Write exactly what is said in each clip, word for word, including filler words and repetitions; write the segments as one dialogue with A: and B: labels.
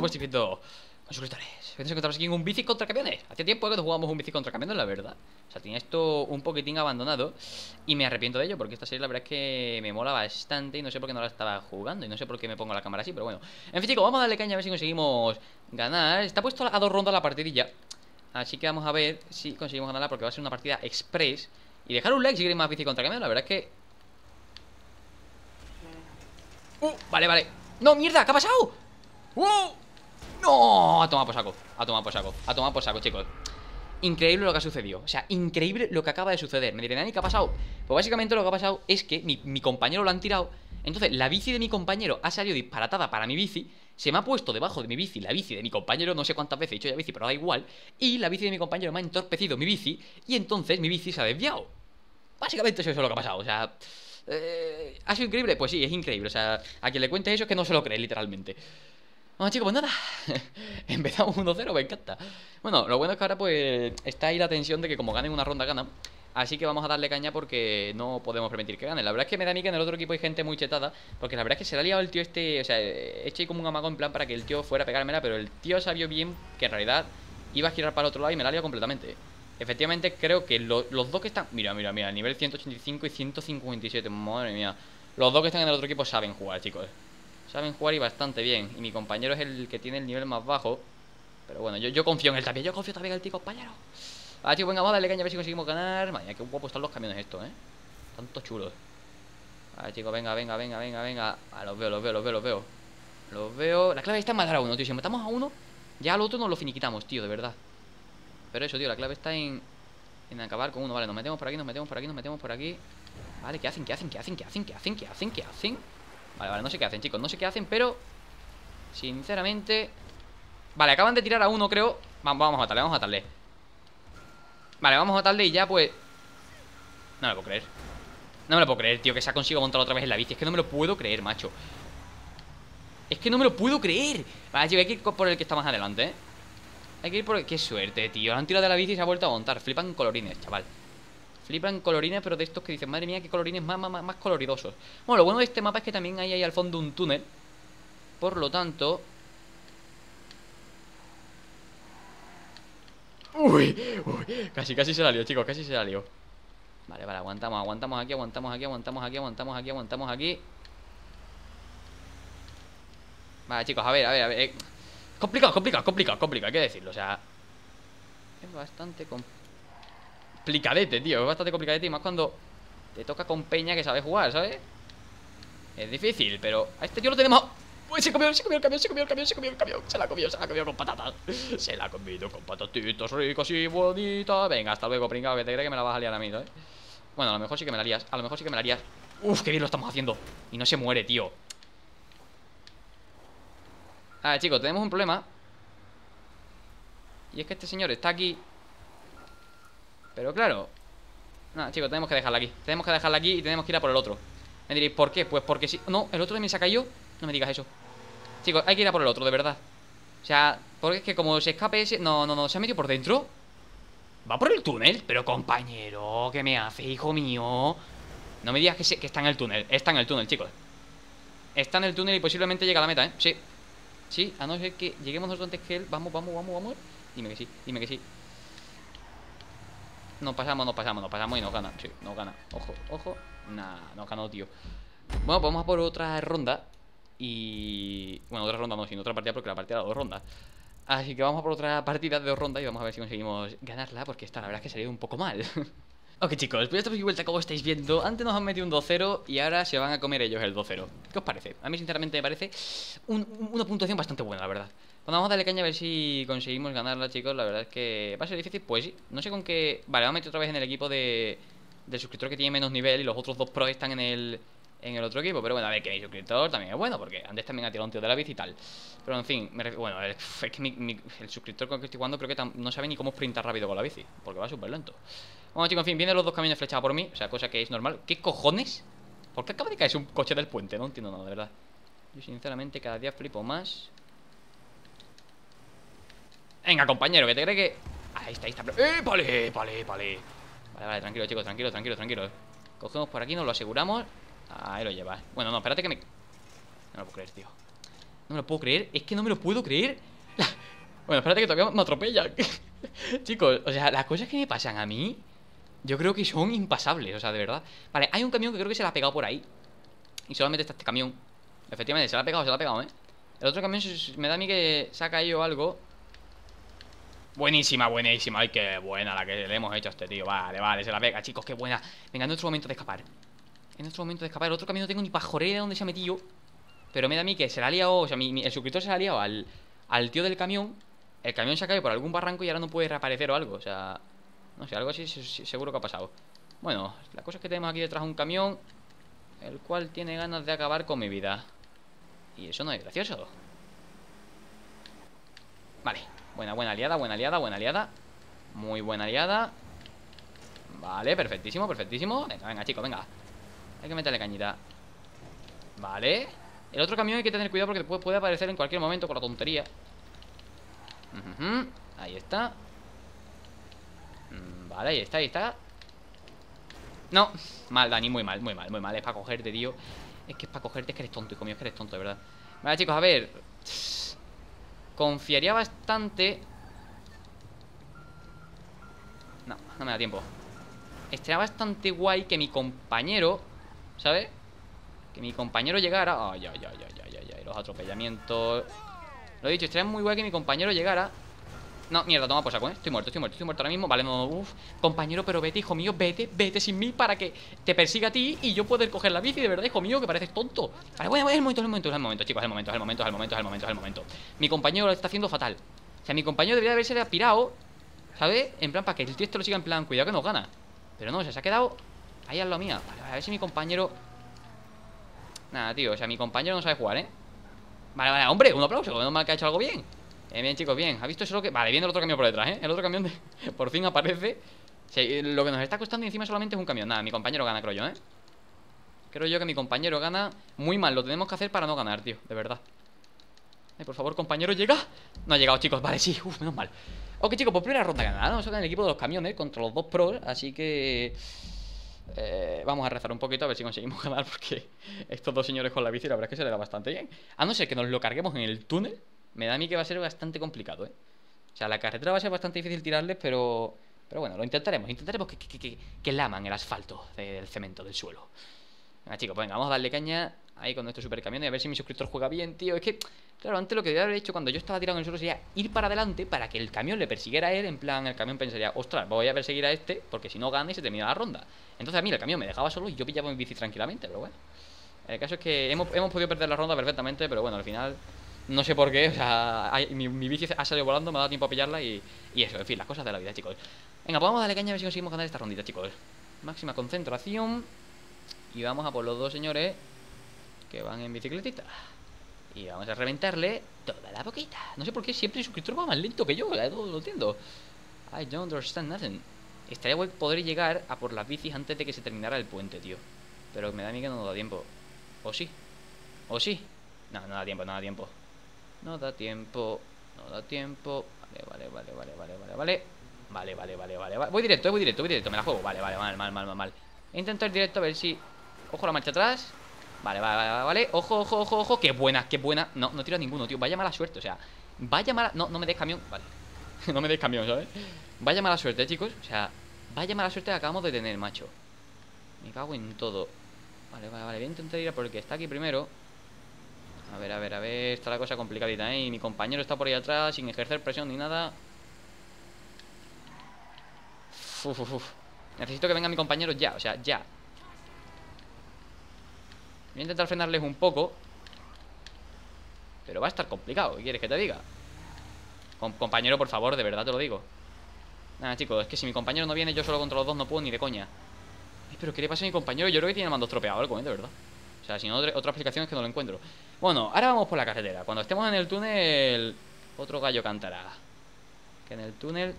A: estoy viendo suscriptores. Voy a encontrarnos aquí en un bici contra camiones. Hace tiempo que no jugamos un bici contra camiones, la verdad. O sea, tenía esto un poquitín abandonado y me arrepiento de ello, porque esta serie la verdad es que me mola bastante y no sé por qué no la estaba jugando. Y no sé por qué me pongo la cámara así, pero bueno. En fin, chicos, vamos a darle caña a ver si conseguimos ganar. Está puesto a dos rondas la partidilla, así que vamos a ver si conseguimos ganarla, porque va a ser una partida express. Y dejar un like si queréis más bici contra camiones. La verdad es que... Uh, vale, vale. No, mierda, ¿qué ha pasado? ¡Uh! No, a tomar por saco, a tomar por saco, a tomar por saco, chicos. Increíble lo que ha sucedido. O sea, increíble lo que acaba de suceder. Me dirán, ¿y qué ha pasado? Pues básicamente lo que ha pasado es que mi, mi compañero lo han tirado. Entonces la bici de mi compañero ha salido disparatada para mi bici. Se me ha puesto debajo de mi bici la bici de mi compañero. No sé cuántas veces he dicho ya bici, pero da igual. Y la bici de mi compañero me ha entorpecido mi bici. Y entonces mi bici se ha desviado. Básicamente eso es lo que ha pasado. O sea... Eh, ¿ha sido increíble? Pues sí, es increíble. O sea, a quien le cuente eso es que no se lo cree, literalmente. Bueno, chicos, pues nada. Empezamos uno cero, me encanta. Bueno, lo bueno es que ahora pues está ahí la tensión de que como ganen una ronda ganan. Así que vamos a darle caña porque no podemos permitir que ganen. La verdad es que me da a mí que en el otro equipo hay gente muy chetada, porque la verdad es que se le ha liado el tío este. O sea, he hecho ahí como un amago en plan para que el tío fuera a pegármela, pero el tío sabía bien que en realidad iba a girar para el otro lado y me la ha liado completamente. Efectivamente creo que lo, los dos que están... Mira, mira, mira, nivel ciento ochenta y cinco y ciento cincuenta y siete. Madre mía. Los dos que están en el otro equipo saben jugar, chicos. Saben jugar y bastante bien. Y mi compañero es el que tiene el nivel más bajo. Pero bueno, yo, yo confío en él también. Yo confío también en el tío compañero. Vale, chicos, venga, vamos a darle caña a ver si conseguimos ganar. Madre mía, qué guapos están los camiones estos, eh. Tantos chulos. Vale, chicos, venga, venga, venga, venga, venga. Ah, los veo, los veo, los veo, los veo. Los veo. La clave está en matar a uno, tío. Si matamos a uno, ya al otro nos lo finiquitamos, tío, de verdad. Pero eso, tío, la clave está en... en acabar con uno. Vale, nos metemos por aquí, nos metemos por aquí, nos metemos por aquí. Vale, ¿qué hacen? ¿Qué hacen? ¿Qué hacen? ¿Qué hacen? ¿Qué hacen? ¿Qué hacen? ¿Qué hacen? Vale, vale, no sé qué hacen, chicos, no sé qué hacen, pero... sinceramente... Vale, acaban de tirar a uno, creo. Vamos, vamos a matarle, vamos a matarle. Vale, vamos a matarle y ya, pues... No me lo puedo creer. No me lo puedo creer, tío, que se ha conseguido montar otra vez en la bici. Es que no me lo puedo creer, macho. Es que no me lo puedo creer. Vale, chicos, hay que ir por el que está más adelante, ¿eh? Hay que ir por el... Qué suerte, tío. Lo han tirado de la bici y se ha vuelto a montar. Flipan colorines, chaval. Flipan colorines, pero de estos que dicen, madre mía, qué colorines más, más, más coloridosos. Bueno, lo bueno de este mapa es que también hay ahí al fondo un túnel. Por lo tanto... Uy, uy, casi, casi se la lió, chicos, casi se la lió. Vale, vale, aguantamos, aguantamos aquí, aguantamos aquí, aguantamos aquí, aguantamos aquí, aguantamos aquí. Vale, chicos, a ver, a ver, a ver eh. Complicado, complicado, complicado, complicado, hay que decirlo, o sea... Es bastante complicadete, tío, es bastante complicadete. Y más cuando te toca con peña que sabe jugar, ¿sabes? Es difícil, pero a este tío lo tenemos... Uy, se comió, se comió el camión, se comió el camión, se comió el camión. Se la comió, se la comió con patatas. Se la ha comido con patatitos ricos y bonitas. Venga, hasta luego, pringao, que te cree que me la vas a liar a mí, ¿eh? Bueno, a lo mejor sí que me la lías. A lo mejor sí que me la lías. Uf, qué bien lo estamos haciendo. Y no se muere, tío. A ver, chicos, tenemos un problema. Y es que este señor está aquí. Pero claro. Nada, chicos, tenemos que dejarla aquí. Tenemos que dejarla aquí y tenemos que ir a por el otro. Me diréis, ¿por qué? Pues porque si... No, el otro también se ha caído. No me digas eso. Chicos, hay que ir a por el otro, de verdad. O sea, porque es que como se escape ese... No, no, no, se ha metido por dentro. Va por el túnel. Pero compañero, ¿qué me hace, hijo mío? No me digas que, se... que está en el túnel. Está en el túnel, chicos. Está en el túnel y posiblemente llega a la meta, ¿eh? Sí. Sí, a no ser que lleguemos nosotros antes que él. Vamos, vamos, vamos, vamos. Dime que sí, dime que sí. Nos pasamos, nos pasamos, nos pasamos y nos gana. Sí, nos gana. Ojo, ojo. Nah, nos ganó, tío. Bueno, pues vamos a por otra ronda. Y... Bueno, otra ronda no, sino otra partida, porque la partida da dos rondas. Así que vamos a por otra partida de dos rondas y vamos a ver si conseguimos ganarla, porque esta la verdad es que ha salido un poco mal. Ok, chicos, pues ya estamos de vuelta, como estáis viendo. Antes nos han metido un dos cero y ahora se van a comer ellos el dos cero. ¿Qué os parece? A mí sinceramente me parece un, una puntuación bastante buena, la verdad. Bueno, vamos a darle caña a ver si conseguimos ganarla, chicos. La verdad es que va a ser difícil, pues sí. No sé con qué... Vale, vamos a meter otra vez en el equipo de... del suscriptor que tiene menos nivel y los otros dos pros están en el... en el otro equipo, pero bueno, a ver, que mi suscriptor también es bueno, porque antes también ha tirado un tío de la bici y tal. Pero en fin, me ref... bueno, el, es que mi, mi, el suscriptor con el que estoy jugando creo que tam... no sabe ni cómo sprintar rápido con la bici, porque va súper lento. Bueno, chicos, en fin, vienen los dos camiones flechados por mí, o sea, cosa que es normal. ¿Qué cojones? ¿Por qué acaba de caerse un coche del puente? No entiendo nada, de verdad. Yo sinceramente cada día flipo más. Venga, compañero, que te cree que... Ahí está, ahí está. ¡Eh, vale, vale, vale! Vale, vale, tranquilo, chicos, tranquilo, tranquilo, tranquilo. Cogemos por aquí, nos lo aseguramos. Ahí lo llevas. Bueno, no, espérate que me... No lo puedo creer, tío. No me lo puedo creer, es que no me lo puedo creer. Bueno, espérate que todavía me atropella. Chicos, o sea, las cosas que me pasan a mí, yo creo que son impasables, o sea, de verdad. Vale, hay un camión que creo que se la ha pegado por ahí. Y solamente está este camión. Efectivamente, se la ha pegado, se la ha pegado, ¿eh? El otro camión me da a mí que se ha caído algo. Buenísima, buenísima. Ay, qué buena la que le hemos hecho a este tío. Vale, vale, se la pega, chicos, qué buena. Venga, en nuestro momento de escapar. En nuestro momento de escapar. El otro camión no tengo ni pajorera de dónde se ha metido. Pero me da a mí que se la ha liado. O sea, mi, mi, el suscriptor se la ha liado al, al tío del camión. El camión se ha caído por algún barranco y ahora no puede reaparecer o algo. O sea, no sé, algo así seguro que ha pasado. Bueno, la cosa es que tenemos aquí detrás un camión, el cual tiene ganas de acabar con mi vida. Y eso no es gracioso. Vale, buena, buena aliada, buena aliada, buena aliada. Muy buena aliada. Vale, perfectísimo, perfectísimo. Venga, venga, chicos, venga. Hay que meterle cañita. Vale. El otro camión hay que tener cuidado porque puede, puede aparecer en cualquier momento con la tontería. uh-huh. Ahí está. Vale, ahí está, ahí está. No, mal, Dani, muy mal, muy mal, muy mal. Es para cogerte, tío. Es que es para cogerte, es que eres tonto, hijo mío, es que eres tonto, de verdad. Vale, chicos, a ver. Confiaría bastante. No, no me da tiempo. Estaría bastante guay que mi compañero, ¿sabes? Que mi compañero llegara. Ay, ay, ay, ay, ay, ay, ay, los atropellamientos. Lo he dicho, estaría muy guay que mi compañero llegara. No, mierda, toma por saco, ¿eh? Estoy muerto, estoy muerto, estoy muerto ahora mismo. Vale, no, no, uff. Compañero, pero vete, hijo mío, vete, vete sin mí para que te persiga a ti y yo poder coger la bici, de verdad, hijo mío, que pareces tonto. Vale, bueno, es el momento, es el momento, es el momento, chicos, es el momento, es el momento, es el momento, es el momento, es el momento. Mi compañero lo está haciendo fatal. O sea, mi compañero debería haberse pirado, ¿sabes? En plan, para que el tío este lo siga en plan, cuidado que nos gana. Pero no, o sea, se ha quedado ahí al lado mía. Vale, a ver si mi compañero... Nada, tío, o sea, mi compañero no sabe jugar, ¿eh? Vale, vale, hombre, un aplauso, menos mal que ha hecho algo bien. Bien, bien, chicos, bien. ¿Ha visto eso lo que...? Vale, viene el otro camión por detrás, ¿eh? El otro camión de... por fin aparece. Sí, lo que nos está costando encima solamente es un camión. Nada, mi compañero gana, creo yo, ¿eh? Creo yo que mi compañero gana. Muy mal, lo tenemos que hacer para no ganar, tío, de verdad. Ay, por favor, compañero, ¿llega? No ha llegado, chicos, vale, sí, uf, menos mal. Ok, chicos, pues primera ronda ganada. Nos toca en el equipo de los camiones contra los dos pros. Así que... Eh, vamos a rezar un poquito a ver si conseguimos ganar, porque estos dos señores con la bici la verdad es que se le da bastante bien. A no ser que nos lo carguemos en el túnel, me da a mí que va a ser bastante complicado, ¿eh? O sea, la carretera va a ser bastante difícil tirarles, pero... Pero bueno, lo intentaremos. Intentaremos que, que, que, que laman el asfalto del cemento, del suelo. Venga, chicos, pues venga, vamos a darle caña ahí con nuestro super camión y a ver si mi suscriptor juega bien, tío. Es que, claro, antes lo que debería haber hecho cuando yo estaba tirado en el suelo sería ir para adelante para que el camión le persiguiera a él. En plan, el camión pensaría, ostras, voy a perseguir a este porque si no gana y se termina la ronda. Entonces a mí el camión me dejaba solo y yo pillaba mi bici tranquilamente, pero bueno. El caso es que hemos, hemos podido perder la ronda perfectamente, pero bueno, al final... No sé por qué, o sea, hay, mi, mi bici ha salido volando, me ha dado tiempo a pillarla y, y eso, en fin, las cosas de la vida, chicos. Venga, pues vamos a darle caña a ver si conseguimos ganar esta rondita, chicos. Máxima concentración. Y vamos a por los dos señores que van en bicicletita. Y vamos a reventarle toda la boquita. No sé por qué siempre el suscriptor va más lento que yo, no lo entiendo. I don't understand nothing. Estaría guay poder llegar a por las bicis antes de que se terminara el puente, tío. Pero me da a mí que no nos da tiempo. ¿O sí? ¿O sí? No, no da tiempo, no da tiempo. No da tiempo, no da tiempo. Vale, vale, vale, vale, vale, vale. Vale, vale, vale, vale, vale. Voy directo, voy directo, voy directo, me la juego. Vale, vale, mal, mal, mal, mal, mal. He intentado ir directo a ver si... Ojo la marcha atrás. Vale, vale, vale, vale. Ojo, ojo, ojo, ojo. Qué buena, qué buena. No, no tiro a ninguno, tío. Vaya mala suerte, o sea. Vaya mala... No, no me des camión. Vale. No me des camión, ¿sabes? Vaya mala suerte, ¿eh, chicos. O sea, vaya mala suerte que acabamos de tener, macho. Me cago en todo. Vale, vale, vale. Voy a intentar ir a por el que está aquí primero. A ver, a ver, a ver, está la cosa complicadita, ¿eh? Y mi compañero está por ahí atrás sin ejercer presión ni nada. Uf, uf, uf. Necesito que venga mi compañero ya, o sea, ya. Voy a intentar frenarles un poco, pero va a estar complicado, ¿qué quieres que te diga? Com compañero, por favor, de verdad te lo digo. Nada, chicos, es que si mi compañero no viene, yo solo contra los dos no puedo ni de coña. Ay, pero ¿qué le pasa a mi compañero? Yo creo que tiene el mando estropeado algo, ¿eh? De verdad. O sea, si no, otra explicación es que no lo encuentro. Bueno, ahora vamos por la carretera. Cuando estemos en el túnel, otro gallo cantará. Que en el túnel...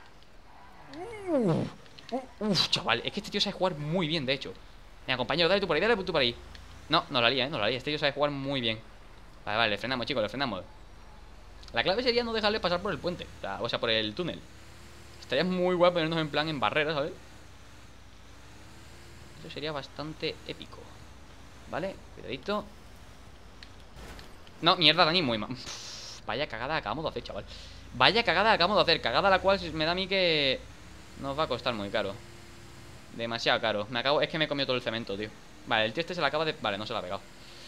A: Uf, uf, chaval, es que este tío sabe jugar muy bien, de hecho. Venga, compañero, dale tú por ahí, dale tú por ahí. No, no la lía, ¿eh? No la lía, este tío sabe jugar muy bien. Vale, vale, le frenamos, chicos, le frenamos. La clave sería no dejarle pasar por el puente, o sea, o sea por el túnel. Estaría muy guay ponernos en plan en barreras, ¿sabes? Eso sería bastante épico. Vale, cuidadito. No, mierda, Dani, muy mal. Vaya cagada acabamos de hacer, chaval. Vaya cagada acabamos de hacer. Cagada la cual me da a mí que nos va a costar muy caro. Demasiado caro. Me acabo... Es que me he comido todo el cemento, tío. Vale, el tío este se la acaba de... Vale, no se la ha pegado.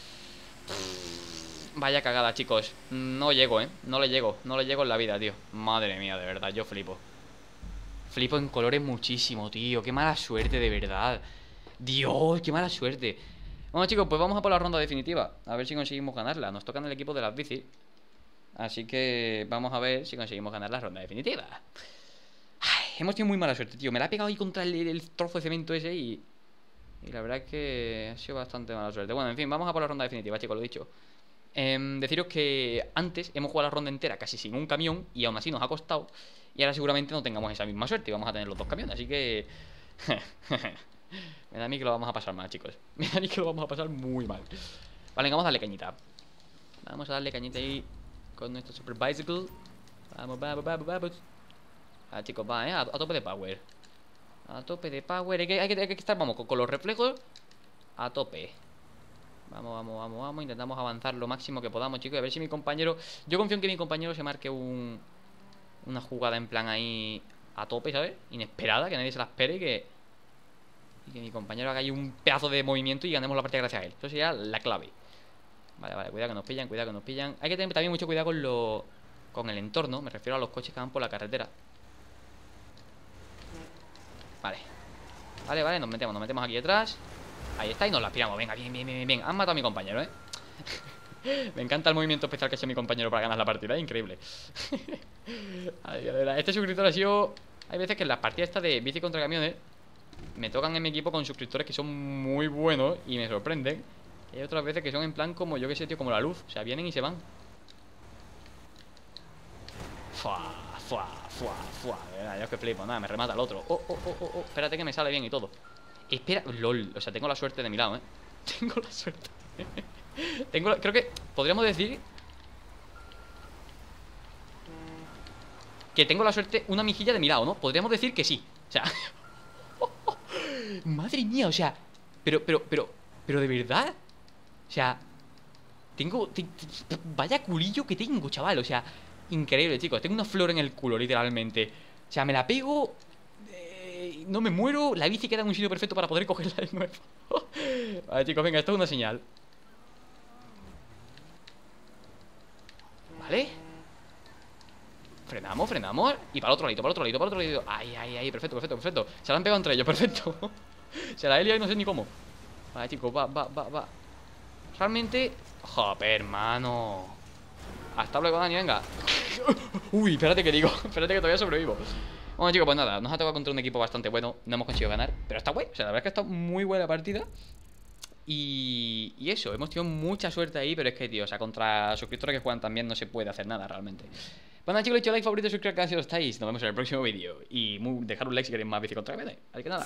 A: Vaya cagada, chicos. No llego, eh. No le llego. No le llego en la vida, tío. Madre mía, de verdad, yo flipo. Flipo en colores muchísimo, tío. Qué mala suerte, de verdad. Dios, qué mala suerte. Bueno, chicos, pues vamos a por la ronda definitiva. A ver si conseguimos ganarla. Nos toca en el equipo de las bicis. Así que vamos a ver si conseguimos ganar la ronda definitiva. Ay, hemos tenido muy mala suerte, tío. Me la ha pegado ahí contra el, el trozo de cemento ese y... Y la verdad es que ha sido bastante mala suerte. Bueno, en fin, vamos a por la ronda definitiva, chicos, lo he dicho. eh, Deciros que antes hemos jugado la ronda entera casi sin un camión y aún así nos ha costado. Y ahora seguramente no tengamos esa misma suerte y vamos a tener los dos camiones, así que... Me da a mí que lo vamos a pasar mal, chicos. Me da a mí que lo vamos a pasar muy mal. Vale, venga, vamos a darle cañita. Vamos a darle cañita ahí con nuestro super bicycle. Vamos, vamos, vamos, vamos. Ah, chicos, va, eh, a, a tope de power. A tope de power. Hay que, hay que, hay que estar, vamos, con, con los reflejos a tope. Vamos, vamos, vamos, vamos. Intentamos avanzar lo máximo que podamos, chicos. A ver si mi compañero... Yo confío en que mi compañero se marque un... Una jugada en plan ahí a tope, ¿sabes? Inesperada, que nadie se la espere y que... Y que mi compañero haga ahí un pedazo de movimiento y ganemos la partida gracias a él. Eso sería la clave. Vale, vale, cuidado que nos pillan, cuidado que nos pillan. Hay que tener también mucho cuidado con lo... Con el entorno, me refiero a los coches que van por la carretera. Vale. Vale, vale, nos metemos, nos metemos aquí detrás. Ahí está y nos la piramos, venga, bien, bien, bien, bien. Han matado a mi compañero, ¿eh? Me encanta el movimiento especial que ha hecho mi compañero para ganar la partida, ¿eh? Increíble. Ay, de verdad, este suscriptor ha sido... Hay veces que en las partidas estas de bici contra camiones me tocan en mi equipo con suscriptores que son muy buenos y me sorprenden. Y hay otras veces que son en plan como, yo que sé, tío, como la luz. O sea, vienen y se van. Fua, fua, fua, fua. De verdad, yo es que flipo. Nada, me remata el otro. Oh, oh, oh, oh, oh. Espérate que me sale bien y todo. Espera, lol. O sea, tengo la suerte de mi lado, ¿eh? Tengo la suerte. Tengo la... Creo que podríamos decir que tengo la suerte, una mijilla de mi lado, ¿no? Podríamos decir que sí. O sea... Madre mía, o sea... Pero, pero, pero... Pero de verdad... O sea... Tengo... Te, te, vaya culillo que tengo, chaval. O sea... Increíble, chicos. Tengo una flor en el culo, literalmente. O sea, me la pego... Eh, no me muero. La bici queda en un sitio perfecto para poder cogerla de nuevo. Vale, chicos, venga, esto es una señal. Vale. Frenamos, frenamos. Y para el otro lado, para el otro lado, para el otro lado. Ay, ay, ay, perfecto, perfecto, perfecto. Se la han pegado entre ellos, perfecto. Se la he liado y no sé ni cómo. Vale, chicos, va, va, va, va. Realmente... Joder, hermano. Hasta luego, Dani, venga. Uy, espérate que digo. Espérate que todavía sobrevivo. Bueno, chicos, pues nada, nos ha tocado contra un equipo bastante bueno. No hemos conseguido ganar, pero está guay. O sea, la verdad es que ha estado muy buena partida. Y, y eso, hemos tenido mucha suerte ahí. Pero es que, tío, o sea, contra suscriptores que juegan también no se puede hacer nada realmente. Bueno, chicos, le he hecho like, favorito, suscribir al canal si lo estáis. Nos vemos en el próximo vídeo. Y muy, dejar un like si queréis más bici contra camiones. Así que nada.